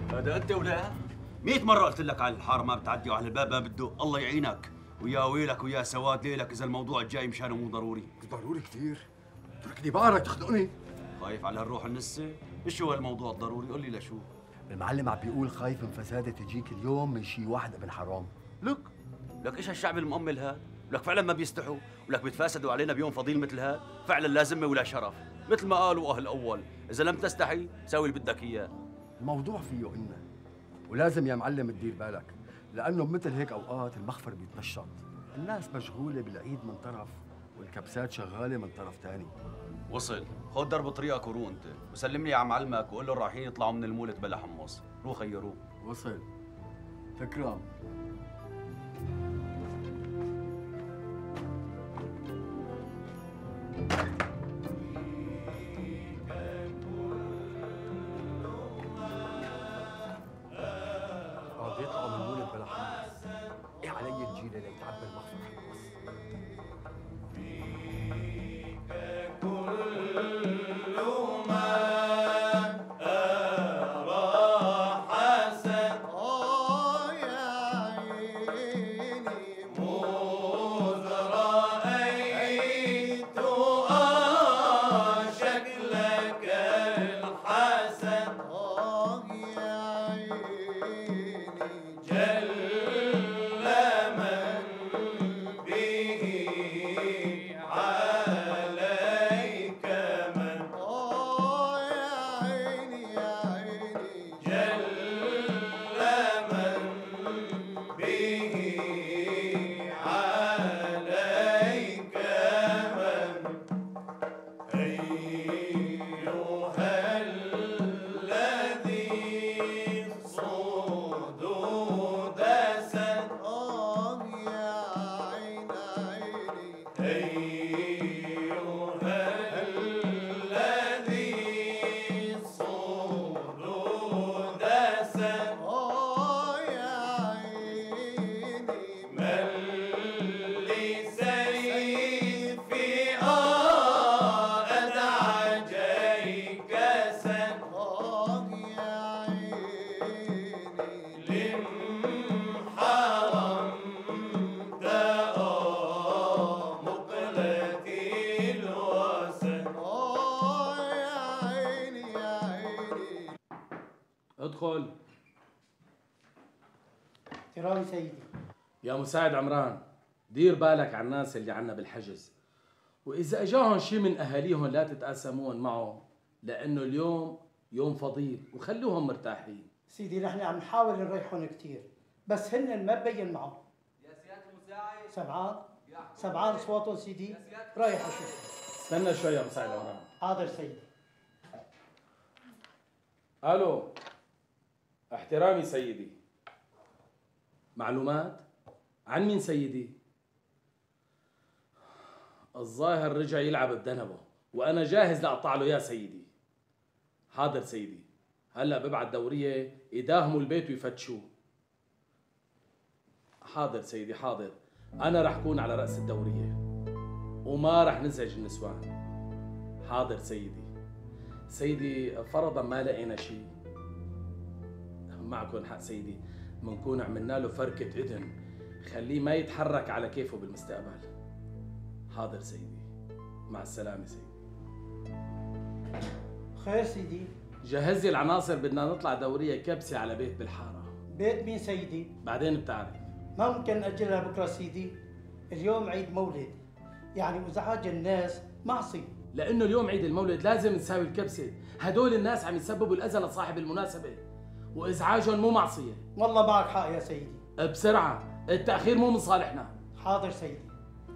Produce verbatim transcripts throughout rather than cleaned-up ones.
هذا انت ولا مئة مرة قلت لك على الحارة ما بتعدي وعلى الباب ما بدق، الله يعينك ويا ويلك ويا سواد ليلك إذا الموضوع الجاي مشانه مو ضروري. ضروري كثير، تركني بعرك تخنقني. خايف على الروح النسة؟ ايش هو الموضوع الضروري؟ قول لي لشو؟ المعلم عم بيقول خايف من فسادة تجيك اليوم من شي واحد ابن حرام. لك لك ايش هالشعب المؤمل هاد؟ ولك فعلا ما بيستحوا، ولك بيتفاسدوا علينا بيوم فضيل مثل هاد، فعلا لا ذمة ولا شرف، مثل ما قالوا أهل أول، إذا لم تستحي ساوي اللي بدك إياه. الموضوع فيه إنه ولازم يا معلم تدير بالك، لأنه بمثل هيك أوقات المخفر بيتنشط، الناس مشغولة بالعيد من طرف والكبسات شغالة من طرف ثاني. وصل، خذ درب طريقك ورو أنت، وسلم لي على معلمك وقول له رايحين يطلعوا من المولد بلا حمص، روح خيروه. وصل، تكرم. بيطلعوا من المولد بلا حمص، ايه علي الجيل اللي يتعبى المخفر حمص. ادخل. احترامي سيدي. يا مساعد عمران، دير بالك على الناس اللي عنا بالحجز، وإذا أجاهم شي من أهاليهم لا تتقاسمون معه، لأنه اليوم يوم فضيل وخلوهم مرتاحين. سيدي نحن عم نحاول نريحهم كثير، بس هن ما ببين معهم. يا سيادة المساعد. سبعان؟ سبعان أصواتهم سيدي؟ رايح أشوف. استنى شوي يا مساعد عمران. حاضر سيدي. ألو. احترامي سيدي. معلومات؟ عن مين سيدي؟ الظاهر رجع يلعب بدنبه وأنا جاهز لأقطع له يا سيدي. حاضر سيدي، هلا ببعت دورية يداهموا البيت ويفتشوه. حاضر سيدي حاضر، أنا رح كون على رأس الدورية وما رح نزعج النسوان. حاضر سيدي. سيدي فرضا ما لقينا شيء، معكم حق سيدي، منكون عملنا له فركة إذن خليه ما يتحرك على كيفه بالمستقبل. حاضر سيدي، مع السلامة سيدي. خير سيدي؟ جهز لي العناصر، بدنا نطلع دورية كبسة على بيت بالحارة. بيت مين سيدي؟ بعدين بتعرف. ما ممكن نأجلها بكرة سيدي، اليوم عيد مولد، يعني وإزعاج الناس معصية. لأنه اليوم عيد المولد لازم نساوي الكبسة، هدول الناس عم يسببوا الأذى لصاحب المناسبة وإزعاجهم مو معصية. والله معك حق يا سيدي. بسرعة، التأخير مو من صالحنا. حاضر سيدي.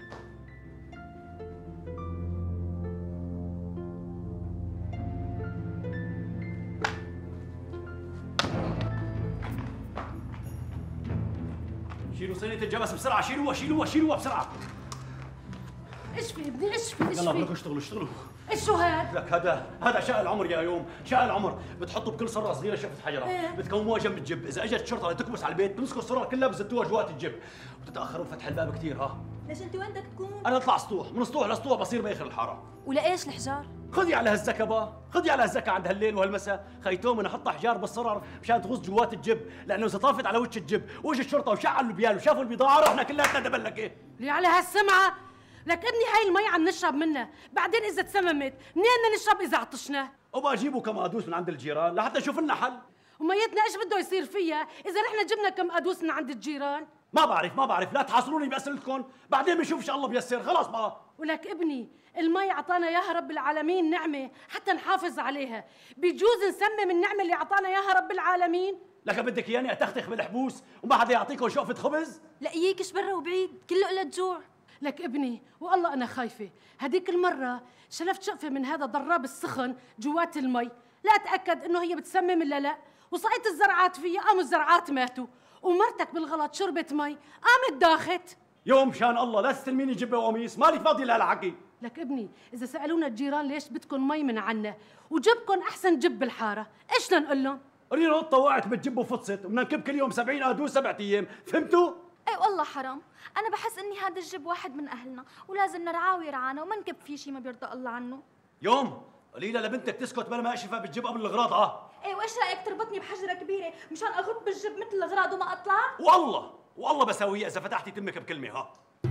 شيلوا صينية الجبس بسرعة، شيلوها شيلوها شيلوها بسرعة. ايش في ابني ايش في ايش في؟ يلا بدكم اشتغلوا اشتغلوا. ايش شو هاد؟ لك هذا هذا شقى العمر يا يوم، شقى العمر، بتحطوا بكل صرة صغيرة شفة حجرة، ايه؟ بتكوموها جنب الجب، إذا اجت الشرطة لتكبس على البيت بتمسكوا الصرة كلها بزتوها جوات الجب، وتتأخروا فتح الباب كثير. ها ليش انت وين بدك تكون؟ أنا اطلع سطوح، من سطوح لسطوح بصير باخر الحارة. ولإيش الحجار؟ خذي على هالزكبة، خذي على هالزكا عند هالليل وهالمساء، خيتوم انا احطها حجار بالصرر مشان تغوص جوات الجب، لانه اذا طافت على وجه الجب واجى الشرطه وشعلوا البيال وشافوا البضاعه رحنا كلياتنا دبلكه. اللي على هالسمعه لك ابني هاي المي عم نشرب منها، بعدين اذا تسممت منين بدنا نشرب اذا عطشنا؟ وبقى اجيبوا كم قادوس من عند الجيران لحتى نشوف لنا حل. وميتنا ايش بده يصير فيها اذا نحن جبنا كم قادوس من عند الجيران؟ ما بعرف ما بعرف، لا تحاصروني باسئلتكم، بعدين بنشوف ان شاء الله بيسر، خلاص بقى. ولك ابني المي اعطانا اياها رب العالمين نعمه حتى نحافظ عليها، بيجوز نسمم النعمه اللي اعطانا اياها رب العالمين؟ لك بدك اياني اتختخ بالحبوس وما حدا يعطيكم شقفه خبز؟ لاقيكش برا وبعيد كله إلا الجوع. لك ابني والله انا خايفه، هديك المره شلفت شقفه من هذا ضراب السخن جوات المي، لا اتاكد انه هي بتسمم ولا لا، وصقيت الزرعات فيها قاموا الزرعات ماتوا، ومرتك بالغلط شربت مي قامت داخت. يوم شان الله لا تستلميني جبه وقميص، مالي فاضي لهالحكي. لك ابني اذا سالونا الجيران ليش بدكم مي من عنا وجبكم احسن جب بالحاره، ايش نقول لهم؟ رينا طوعت بالجب وفطست وبدنا نكب كل يوم سبعين قادوس سبعة ايام، فهمتوا؟ اي والله حرام، انا بحس اني هذا الجب واحد من اهلنا ولازم نرعاه ويرعانا وما نكب فيه شيء ما بيرضى الله عنه. يوم قليله لبنتك تسكت بلا ما اشوفها بالجب قبل الاغراض. اه ايه وايش رايك تربطني بحجره كبيره مشان اغط بالجب مثل الاغراض وما اطلع؟ والله والله بسويها اذا فتحتي تمك بكلمه. ها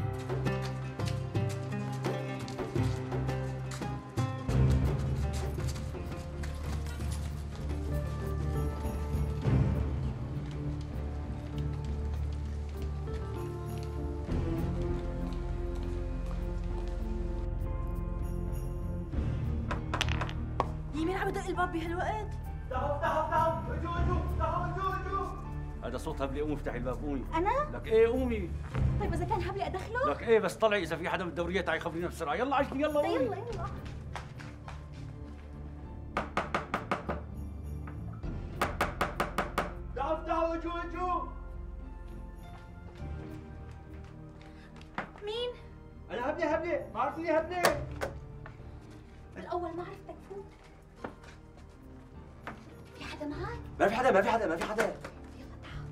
مين عم بدق الباب بهالوقت؟ افتحوا افتحوا افتحوا اجوا اجوا افتحوا اجوا اجوا. هذا صوت هبلي، قومي افتحي الباب قومي. انا؟ لك ايه قومي. طيب اذا كان هبلي ادخله؟ لك ايه بس طلعي اذا في حدا من الدوريه تعي خبرينا بسرعه، يلا عجلي يلا قومي. يلا يلا. افتحوا افتحوا اجوا اجوا. مين؟ انا هبلي هبلي، ما عرفتني هبلي. بالاول ما عرفتك فوت. في حدا معك؟ ما في حدا ما في حدا ما في حدا. يلا تعال.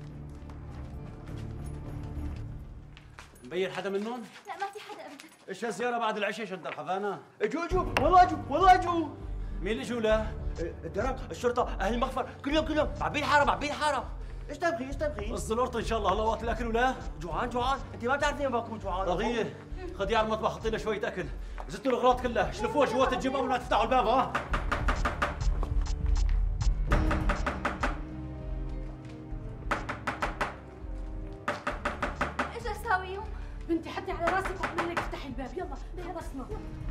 مبين حدا منهم؟ لا ما في حدا ابدا. ايش هالزياره بعد العشاء شد الحفانه؟ اجوا اجوا والله اجوا والله اجوا. مين اللي اجوا له؟ الدرك، الشرطه، اهل المخفر، كل يوم كل يوم معبين الحاره معبين الحاره. ايش تبغي ايش تبغي؟ قص القرطه ان شاء الله، هلا وقت الاكل ولا؟ جوعان جوعان، انت ما بتعرفين ما بكون جوعان. رغيه خديها على المطبخ حطي لها شويه اكل، زتوا الاغراض كلها، شلفوها جوات الجيب قبل ما تفتحوا الباب. ها ايش اساويهم؟ بنتي حطي على راسك وقبل لك تفتحي الباب، يلا خلصنا.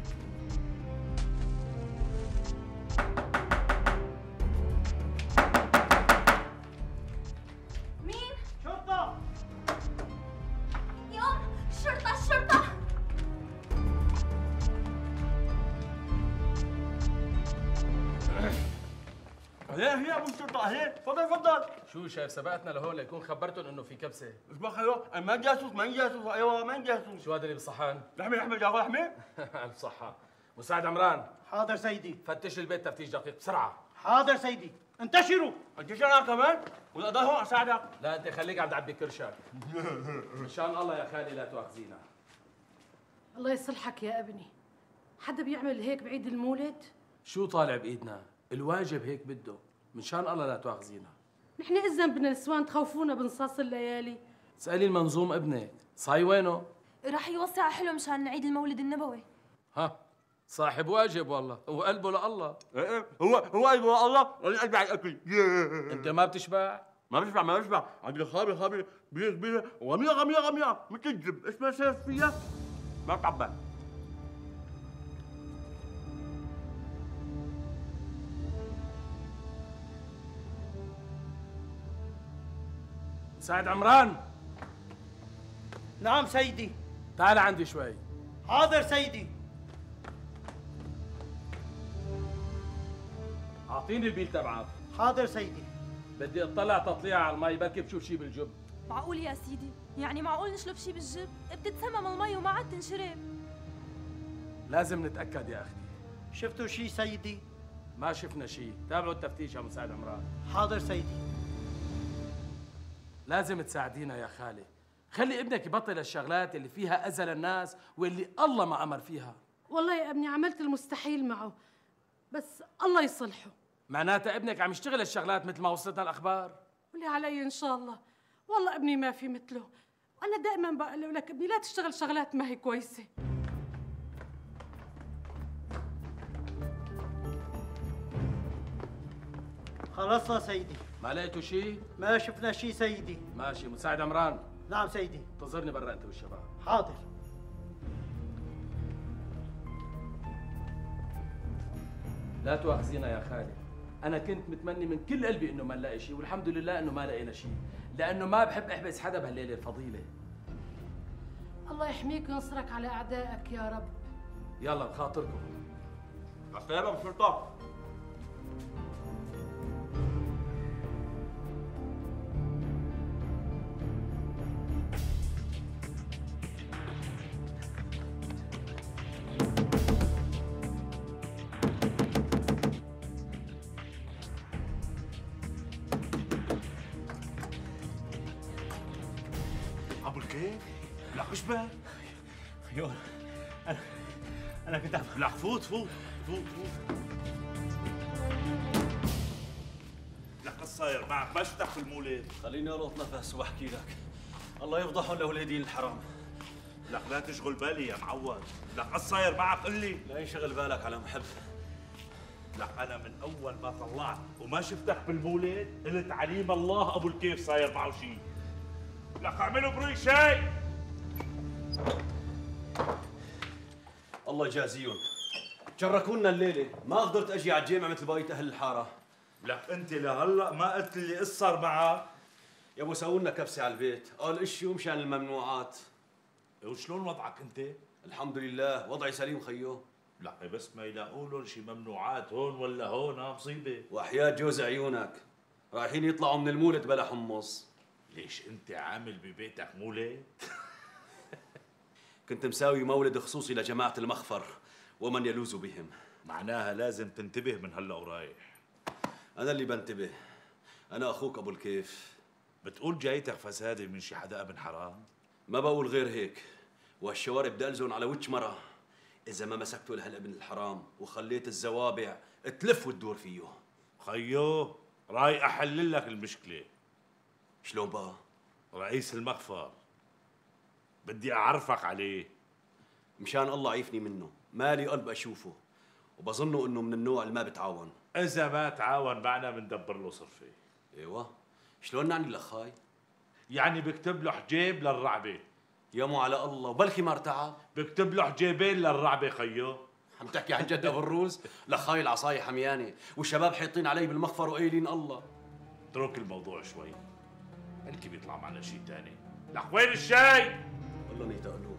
مين؟ شرطه. يوم الشرطه الشرطه. اهلين اهلين ابو الشرطه اهلين، تفضل تفضل. شو شايف سبقتنا لهون ليكون خبرتهم انه في كبسه؟ ايش بك ايوه، انا ما جاسوس ما جاسوس، ايوه ما جاسوس. شو هذا اللي بالصحن؟ لحمه لحمه جاكل لحمه؟ الف صحة. مساعد عمران حاضر سيدي. فتش البيت تفتيش دقيق بسرعة. حاضر سيدي. انتشروا. انت شو انا كمان؟ ولا ضل هون اساعدك؟ لا انت خليك عند عبي كرشك. مشان الله يا خالي لا تواخذينا. الله يصلحك يا ابني، حدا بيعمل هيك بعيد المولد؟ شو طالع بايدنا؟ الواجب هيك بده، مشان الله لا تواخذينا. نحن ايش ذنبنا نسوان تخوفونا بنصاص الليالي؟ اسألي المنظوم ابنك، صاي وينه؟ راح يوصي على حلو مشان نعيد المولد النبوي. ها صاحب واجب والله، هو قلبه لله. ايه ايه هو هو ايوه الله ولا قلبي على الاكل. انت ما بتشبع؟ ما بشبع ما بشبع، عندي خابي خابي كبيره كبيره وغميره غميره غميره مثل الجب، ايش ما شايف فيها؟ ما بتعبى. مساعد عمران نعم سيدي. تعال عندي شوي. حاضر سيدي. اعطيني البيل تبعك. حاضر سيدي. بدي اطلع تطليع على المي بركي بشوف شي بالجب. معقول يا سيدي؟ يعني معقول نشلف شي بالجب؟ بتتسمم المي وما عاد تنشرب. لازم نتاكد يا اختي. شفتوا شي سيدي؟ ما شفنا شي، تابعوا التفتيش يا مساعد عمران. حاضر سيدي. لازم تساعدينا يا خالي، خلي ابنك يبطل الشغلات اللي فيها اذى للناس واللي الله ما امر فيها. والله يا ابني عملت المستحيل معه، بس الله يصلحه. معناتها ابنك عم يشتغل الشغلات مثل ما وصلتنا الاخبار؟ ولي علي ان شاء الله. والله ابني ما في مثله، وانا دائما بقول لك ابني لا تشتغل شغلات ما هي كويسه. خلصنا سيدي. ما لقيتوا شيء؟ ما شفنا شيء سيدي. ماشي. مساعد عمران. نعم سيدي. انتظرني برا انت والشباب. حاضر. لا تؤاخذينا يا خالد، أنا كنت متمني من كل قلبي إنه ما نلاقي شيء، والحمد لله إنه ما لقينا شيء، لأنه ما بحب أحبس حدا بهالليلة الفضيلة. الله يحميك وينصرك على أعدائك يا رب. يلا بخاطركم. على السلامة أبو الشرطة. ابو الكيف؟ لا ايش بك؟ خيول انا انا كنت عم لا فوت فوت فوت فوت. لك ايش صاير معك؟ ما شفتك في المولد. خليني القط نفس واحكي لك. الله يفضحهم لاولادين الحرام. لك لا تشغل بالي يا معود. لك ايش صاير معك؟ قل لي. لا ينشغل بالك على محب. لك انا من اول ما طلعت وما شفتك بالمولد قلت عليم الله ابو الكيف صاير معه شيء. لك اعملوا بري شيء. الله يجازيهم. شركونا الليله، ما قدرت اجي على الجامع مثل بقيه اهل الحاره. لك انت لهلا ما قلت لي ايش صار معك؟ يا ابو سووا لنا كبسه على البيت، قال اشيو مشان الممنوعات. وشلون وضعك انت؟ الحمد لله وضعي سليم خيو. لا بس ما يلاقوا لهم شي ممنوعات هون ولا هون، ها مصيبه. وحياة جوز عيونك رايحين يطلعوا من المولد بلا حمص. ليش انت عامل ببيتك مولد؟ كنت مساوي مولد خصوصي لجماعة المخفر ومن يلوذ بهم. معناها لازم تنتبه من هلا ورايح. أنا اللي بنتبه، أنا أخوك أبو الكيف. بتقول جايتك فسادة من شي حدا ابن حرام؟ ما بقول غير هيك، وهالشوارب بدي ألزن على وجه مرة إذا ما مسكته لهالابن الحرام وخليت الزوابع تلف وتدور فيه. خيو راي أحلل لك المشكلة. شلون بقى؟ رئيس المخفر بدي أعرفك عليه. مشان الله عيفني منه، مالي قلب أشوفه، وبظنه إنه من النوع اللي ما بتعاون. إذا ما تعاون معنا بندبر له صرفة. ايوه، شلون نعني لخاي؟ يعني بكتب له حجيب للرعبة. يا مو على الله، وبلكي ما ارتعب. بكتب له حجيبين للرعبة خيو. عم تحكي عن جد ابو الروس؟ لخاي العصاية حميانة، والشباب حيطين علي بالمخفر وقايلين الله. اترك الموضوع شوي، بلكي بيطلع معنا شيء ثاني. لك وين الشاي؟ والله نيتقلوه.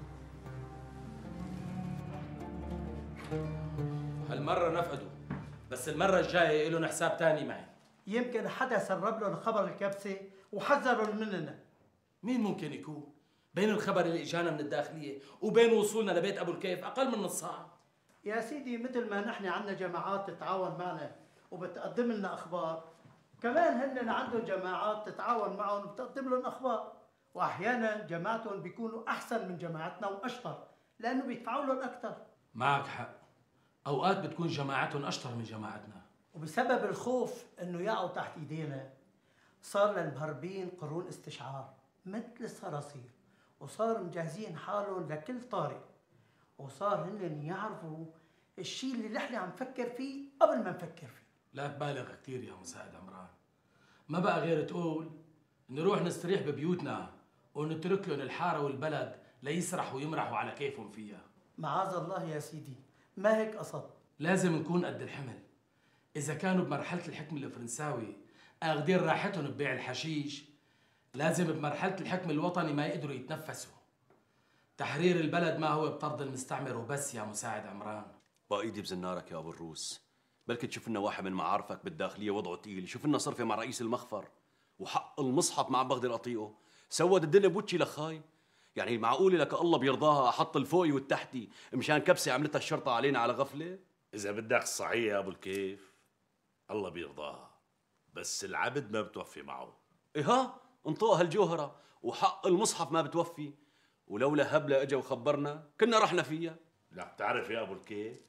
هالمرة نفقدوا، بس المرة الجاية إلهم حساب تاني معي. يمكن حدا سرب لهم خبر الكبسه وحذرهم مننا. مين ممكن يكون؟ بين الخبر اللي اجانا من الداخلية وبين وصولنا لبيت أبو الكيف أقل من نص ساعة. يا سيدي مثل ما نحن عندنا جماعات تتعاون معنا وبتقدم لنا اخبار، كمان هن عندهم جماعات تتعاون معهم وبتقدم لهم اخبار، واحيانا جماعتهم بيكونوا احسن من جماعتنا واشطر لانه بيدفعوا لهم اكثر. معك حق، اوقات بتكون جماعتهم اشطر من جماعتنا، وبسبب الخوف انه يقعوا تحت ايدينا صار للمهربين قرون استشعار مثل الصراصير، وصار مجهزين حالهم لكل طارئ، وصار هن يعرفوا الشيء اللي نحن عم نفكر فيه قبل ما نفكر فيه. لا تبالغ كثير يا مساعد عمران، ما بقى غير تقول نروح نستريح ببيوتنا ونترك لهم الحاره والبلد ليسرحوا ويمرحوا على كيفهم فيها. معاذ الله يا سيدي، ما هيك قصد. لازم نكون قد الحمل. اذا كانوا بمرحله الحكم الفرنساوي اخذين راحتهم ببيع الحشيش، لازم بمرحله الحكم الوطني ما يقدروا يتنفسوا. تحرير البلد ما هو بطرد المستعمر وبس يا مساعد عمران. بايدي بزنارك يا ابو الروس، بلكي تشوف لنا واحد من معارفك بالداخليه وضعه ثقيل، شوف لنا صرفه مع رئيس المخفر، وحق المصحف مع بغداد اطيقه، سود الدنيا بوجهي لخاي. يعني معقوله لك الله بيرضاها احط الفوقي والتحتي مشان كبسه عملتها الشرطه علينا على غفله؟ اذا بدك الصحيح يا ابو الكيف الله بيرضاها، بس العبد ما بتوفي معه. ايه ها انطوها هالجوهره، وحق المصحف ما بتوفي، ولولا هبله اجا وخبرنا كنا رحنا فيها. لا بتعرف يا ابو الكيف،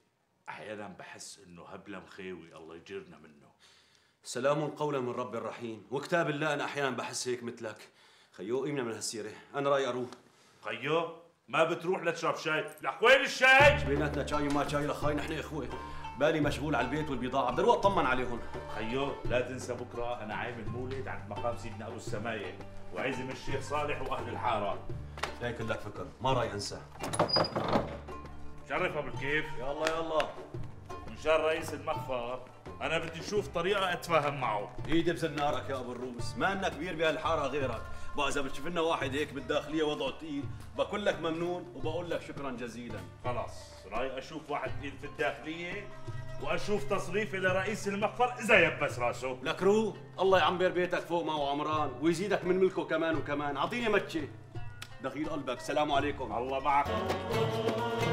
احيانا بحس انه هبله مخاوي الله يجيرنا منه. سلام قولا من رب رحيم، وكتاب الله انا احيانا بحس هيك مثلك. خيو قيمنا من هالسيره، انا رايي اروح. خيو ما بتروح لتشرب شاي؟ لك وين الشاي؟ بيناتنا شاي وما شاي لخاي، نحن اخوه. بالي مشغول على البيت والبضاعه، بدي اروح اطمن عليهم. خيو لا تنسى بكره انا عامل مولد عند مقام سيدنا ابو السمايه وعزم الشيخ صالح واهل الحاره. هيك لك فكر، ما راي انسى. شرف ابو الكيف. يلا يلا. مشان رئيس المخفر انا بدي اشوف طريقه اتفاهم معه. ايدي بزن نارك يا ابو الروس، ما لنا كبير بهالحاره غيرك. بقى اذا بتشوف لنا واحد هيك بالداخليه وضعه ثقيل بقول لك ممنون وبقول لك شكرا جزيلا. خلاص راي اشوف واحد ثقيل في الداخليه واشوف تصريفي لرئيس المخفر اذا يبس راسه. لك رو الله يعمر بيتك فوق ما وعمران ويزيدك من ملكه كمان وكمان. اعطيني متشي. دخيل قلبك. السلام عليكم. الله معك.